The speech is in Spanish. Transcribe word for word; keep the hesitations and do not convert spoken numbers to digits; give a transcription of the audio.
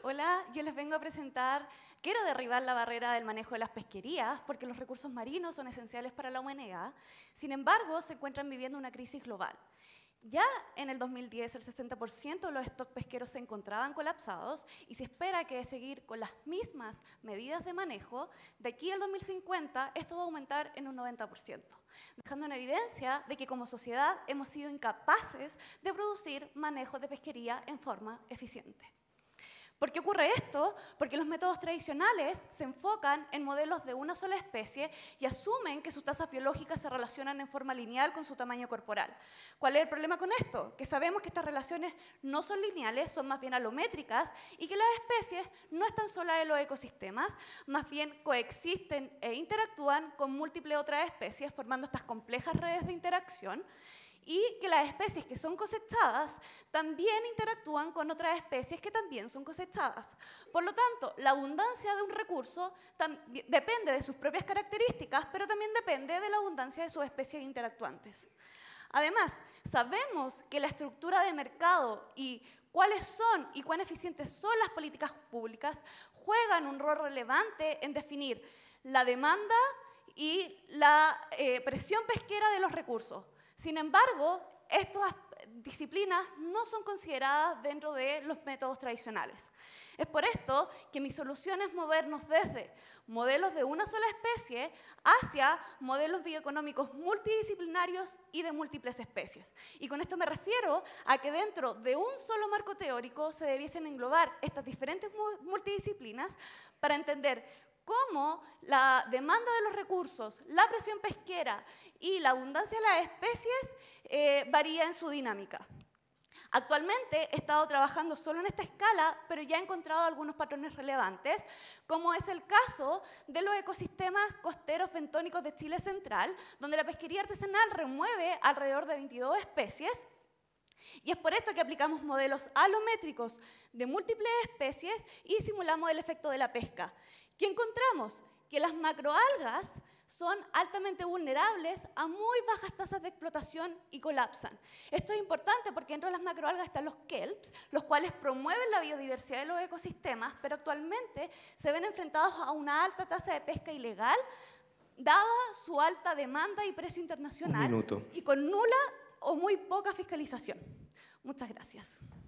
Hola, yo les vengo a presentar, quiero derribar la barrera del manejo de las pesquerías porque los recursos marinos son esenciales para la humanidad. Sin embargo, se encuentran viviendo una crisis global. Ya en el dos mil diez, el sesenta por ciento de los stocks pesqueros se encontraban colapsados y se espera que de seguir con las mismas medidas de manejo, de aquí al dos mil cincuenta esto va a aumentar en un noventa por ciento, dejando en evidencia de que como sociedad hemos sido incapaces de producir manejos de pesquería en forma eficiente. ¿Por qué ocurre esto? Porque los métodos tradicionales se enfocan en modelos de una sola especie y asumen que sus tasas biológicas se relacionan en forma lineal con su tamaño corporal. ¿Cuál es el problema con esto? Que sabemos que estas relaciones no son lineales, son más bien alométricas y que las especies no están solas en los ecosistemas, más bien coexisten e interactúan con múltiples otras especies formando estas complejas redes de interacción, y que las especies que son cosechadas también interactúan con otras especies que también son cosechadas. Por lo tanto, la abundancia de un recurso depende de sus propias características, pero también depende de la abundancia de sus especies interactuantes. Además, sabemos que la estructura de mercado y cuáles son y cuán eficientes son las políticas públicas juegan un rol relevante en definir la demanda y la eh, presión pesquera de los recursos. Sin embargo, estas disciplinas no son consideradas dentro de los métodos tradicionales. Es por esto que mi solución es movernos desde modelos de una sola especie hacia modelos bioeconómicos multidisciplinarios y de múltiples especies. Y con esto me refiero a que dentro de un solo marco teórico se debiesen englobar estas diferentes multidisciplinas para entender cómo la demanda de los recursos, la presión pesquera y la abundancia de las especies eh, varía en su dinámica. Actualmente he estado trabajando solo en esta escala, pero ya he encontrado algunos patrones relevantes, como es el caso de los ecosistemas costeros bentónicos de Chile Central, donde la pesquería artesanal remueve alrededor de veintidós especies. Y es por esto que aplicamos modelos alométricos de múltiples especies y simulamos el efecto de la pesca. ¿Qué encontramos? Que las macroalgas son altamente vulnerables a muy bajas tasas de explotación y colapsan. Esto es importante porque dentro de las macroalgas están los kelps, los cuales promueven la biodiversidad de los ecosistemas, pero actualmente se ven enfrentados a una alta tasa de pesca ilegal, dada su alta demanda y precio internacional, Un minuto. y con nula o muy poca fiscalización. Muchas gracias.